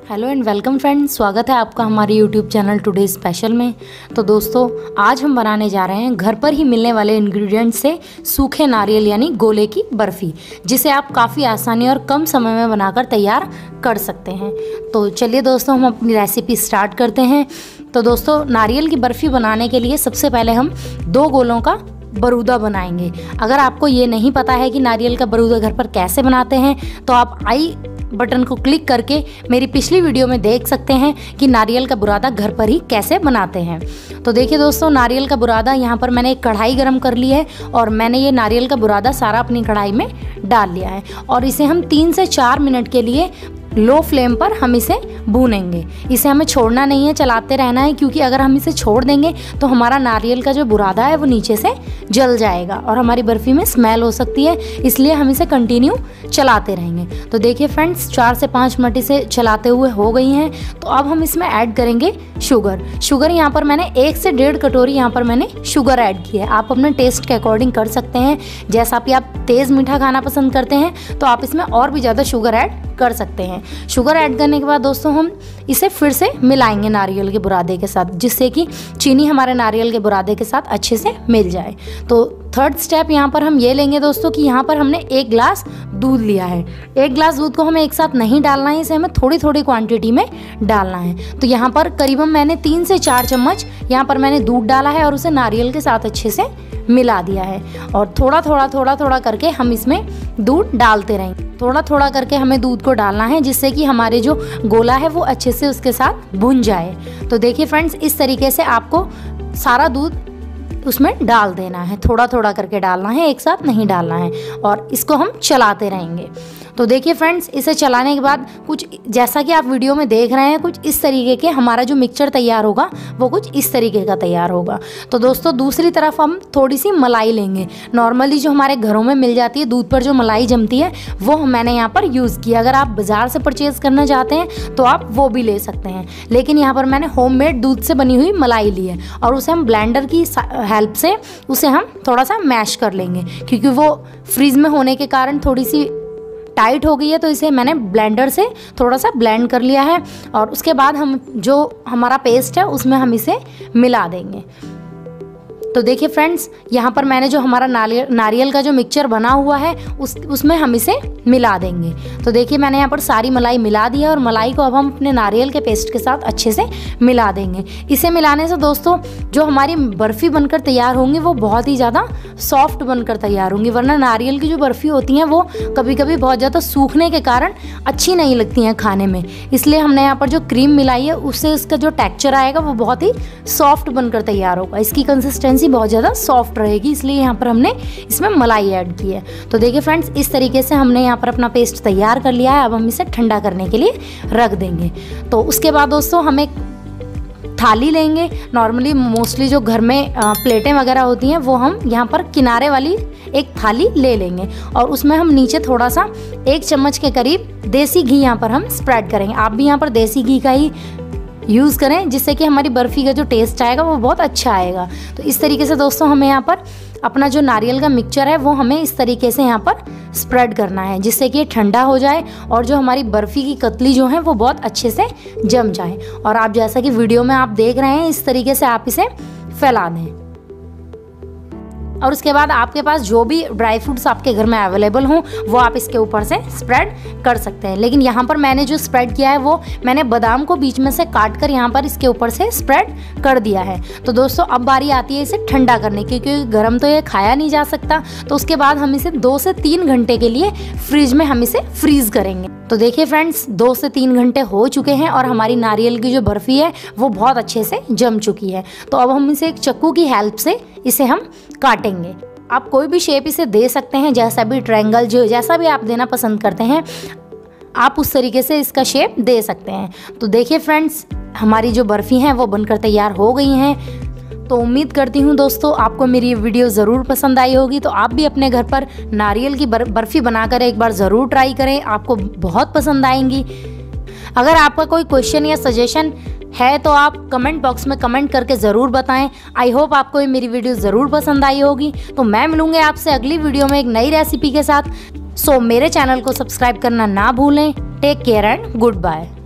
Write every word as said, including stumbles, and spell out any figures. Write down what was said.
Hello and welcome friends, स्वागत है आपका हमारे यूट्यूब चैनल टुडे स्पेशल में। तो दोस्तों, आज हम बनाने जा रहे हैं घर पर ही मिलने वाले इंग्रेडिएंट्स से सूखे नारियल यानी गोले की बर्फ़ी, जिसे आप काफ़ी आसानी और कम समय में बनाकर तैयार कर सकते हैं। तो चलिए दोस्तों, हम अपनी रेसिपी स्टार्ट करते हैं। तो दोस्तों, नारियल की बर्फ़ी बनाने के लिए सबसे पहले हम दो गोलों का बरूदा बनाएंगे। अगर आपको ये नहीं पता है कि नारियल का बरूदा घर पर कैसे बनाते हैं, तो आप आई बटन को क्लिक करके मेरी पिछली वीडियो में देख सकते हैं कि नारियल का बुरादा घर पर ही कैसे बनाते हैं। तो देखिए दोस्तों, नारियल का बुरादा यहाँ पर मैंने एक कढ़ाई गरम कर ली है और मैंने ये नारियल का बुरादा सारा अपनी कढ़ाई में डाल लिया है और इसे हम तीन से चार मिनट के लिए लो फ्लेम पर हम इसे भूनेंगे। इसे हमें छोड़ना नहीं है, चलाते रहना है, क्योंकि अगर हम इसे छोड़ देंगे तो हमारा नारियल का जो बुरादा है वो नीचे से जल जाएगा और हमारी बर्फ़ी में स्मेल हो सकती है। इसलिए हम इसे कंटिन्यू चलाते रहेंगे। तो देखिए फ्रेंड्स, चार से पाँच मिनट इसे चलाते हुए हो गई हैं। तो अब हम इसमें ऐड करेंगे शुगर। शुगर यहाँ पर मैंने एक से डेढ़ कटोरी यहाँ पर मैंने शुगर ऐड की है। आप अपने टेस्ट के अकॉर्डिंग कर सकते हैं। जैसा कि आप तेज़ मीठा खाना पसंद करते हैं तो आप इसमें और भी ज़्यादा शुगर ऐड कर सकते हैं। शुगर ऐड करने के बाद दोस्तों, हम इसे फिर से मिलाएंगे नारियल के बुरादे के साथ, जिससे कि चीनी हमारे नारियल के बुरादे के साथ अच्छे से मिल जाए। तो थर्ड स्टेप यहाँ पर हम ये लेंगे दोस्तों कि यहाँ पर हमने एक ग्लास दूध लिया है। एक ग्लास दूध को हमें एक साथ नहीं डालना है, इसे हमें थोड़ी थोड़ी क्वांटिटी में डालना है। तो यहाँ पर करीबन मैंने तीन से चार चम्मच यहाँ पर मैंने दूध डाला है और उसे नारियल के साथ अच्छे से मिला दिया है। और थोड़ा थोड़ा थोड़ा थोड़ा करके हम इसमें दूध डालते रहेंगे। थोड़ा थोड़ा करके हमें दूध को डालना है, जिससे कि हमारे जो गोला है वो अच्छे से उसके साथ भुन जाए। तो देखिए फ्रेंड्स, इस तरीके से आपको सारा दूध उसमें डाल देना है। थोड़ा थोड़ा करके डालना है, एक साथ नहीं डालना है। और इसको हम चलाते रहेंगे। तो देखिए फ्रेंड्स, इसे चलाने के बाद कुछ जैसा कि आप वीडियो में देख रहे हैं, कुछ इस तरीके के हमारा जो मिक्सचर तैयार होगा वो कुछ इस तरीके का तैयार होगा। तो दोस्तों, दूसरी तरफ हम थोड़ी सी मलाई लेंगे। नॉर्मली जो हमारे घरों में मिल जाती है, दूध पर जो मलाई जमती है, वो मैंने यहाँ पर यूज़ किया। अगर आप बाज़ार से परचेज़ करना चाहते हैं तो आप वो भी ले सकते हैं, लेकिन यहाँ पर मैंने होममेड दूध से बनी हुई मलाई ली है और उसे हम ब्लेंडर की हेल्प से उसे हम थोड़ा सा मैश कर लेंगे, क्योंकि वो फ्रीज में होने के कारण थोड़ी सी टाइट हो गई है। तो इसे मैंने ब्लेंडर से थोड़ा सा ब्लेंड कर लिया है और उसके बाद हम जो हमारा पेस्ट है उसमें हम इसे मिला देंगे। तो देखिए फ्रेंड्स, यहाँ पर मैंने जो हमारा नारियल नारियल का जो मिक्सचर बना हुआ है उस उसमें हम इसे मिला देंगे। तो देखिए, मैंने यहाँ पर सारी मलाई मिला दी है और मलाई को अब हम अपने नारियल के पेस्ट के साथ अच्छे से मिला देंगे। इसे मिलाने से दोस्तों, जो हमारी बर्फ़ी बनकर तैयार होंगी वो बहुत ही ज़्यादा सॉफ्ट बनकर तैयार होंगी। वरना नारियल की जो बर्फ़ी होती हैं वो कभी कभी बहुत ज़्यादा सूखने के कारण अच्छी नहीं लगती हैं खाने में। इसलिए हमने यहाँ पर जो क्रीम मिलाई है उससे इसका जो टेक्स्चर आएगा वो बहुत ही सॉफ्ट बनकर तैयार होगा। इसकी कंसिस्टेंसी बहुत ज़्यादा सॉफ्ट रहेगी, इसलिए यहाँ पर हमने इसमें मलाई ऐड की है। तो देखिए फ्रेंड्स, इस तरीके से हमने यहाँ पर अपना पेस्ट तैयार कर लिया है। अब हम इसे ठंडा करने के लिए रख देंगे। तो उसके बाद दोस्तों, हम एक थाली लेंगे। नॉर्मली मोस्टली जो घर में प्लेटें वगैरह होती हैं वो हम यहाँ पर किनारे वाली एक थाली ले लेंगे और उसमें हम नीचे थोड़ा सा एक चम्मच के करीब देसी घी यहाँ पर हम स्प्रेड करेंगे। आप भी यहाँ पर देसी घी का ही यूज़ करें, जिससे कि हमारी बर्फ़ी का जो टेस्ट आएगा वो बहुत अच्छा आएगा। तो इस तरीके से दोस्तों, हमें यहाँ पर अपना जो नारियल का मिक्सचर है वो हमें इस तरीके से यहाँ पर स्प्रेड करना है, जिससे कि ये ठंडा हो जाए और जो हमारी बर्फ़ी की कतली जो है वो बहुत अच्छे से जम जाए। और आप जैसा कि वीडियो में आप देख रहे हैं, इस तरीके से आप इसे फैला दें। और उसके बाद आपके पास जो भी ड्राई फ्रूट्स आपके घर में अवेलेबल हों वो आप इसके ऊपर से स्प्रेड कर सकते हैं। लेकिन यहाँ पर मैंने जो स्प्रेड किया है वो मैंने बादाम को बीच में से काट कर यहाँ पर इसके ऊपर से स्प्रेड कर दिया है। तो दोस्तों, अब बारी आती है इसे ठंडा करने की, क्योंकि गर्म तो ये खाया नहीं जा सकता। तो उसके बाद हम इसे दो से तीन घंटे के लिए फ्रिज में हम इसे फ्रीज़ करेंगे। तो देखिए फ्रेंड्स, दो से तीन घंटे हो चुके हैं और हमारी नारियल की जो बर्फ़ी है वो बहुत अच्छे से जम चुकी है। तो अब हम इसे एक चाकू की हेल्प से इसे हम काटेंगे। आप कोई भी शेप इसे दे सकते हैं, जैसा भी ट्रायंगल जो जैसा भी आप देना पसंद करते हैं आप उस तरीके से इसका शेप दे सकते हैं। तो देखिए फ्रेंड्स, हमारी जो बर्फ़ी हैं वो बनकर तैयार हो गई हैं। तो उम्मीद करती हूँ दोस्तों, आपको मेरी ये वीडियो ज़रूर पसंद आई होगी। तो आप भी अपने घर पर नारियल की बर्फ़ी बनाकर एक बार ज़रूर ट्राई करें, आपको बहुत पसंद आएंगी। अगर आपका कोई क्वेश्चन या सजेशन है तो आप कमेंट बॉक्स में कमेंट करके ज़रूर बताएं। आई होप आपको ये मेरी वीडियो ज़रूर पसंद आई होगी। तो मैं मिलूँगी आपसे अगली वीडियो में एक नई रेसिपी के साथ। सो मेरे चैनल को सब्सक्राइब करना ना भूलें। Take care and good bye.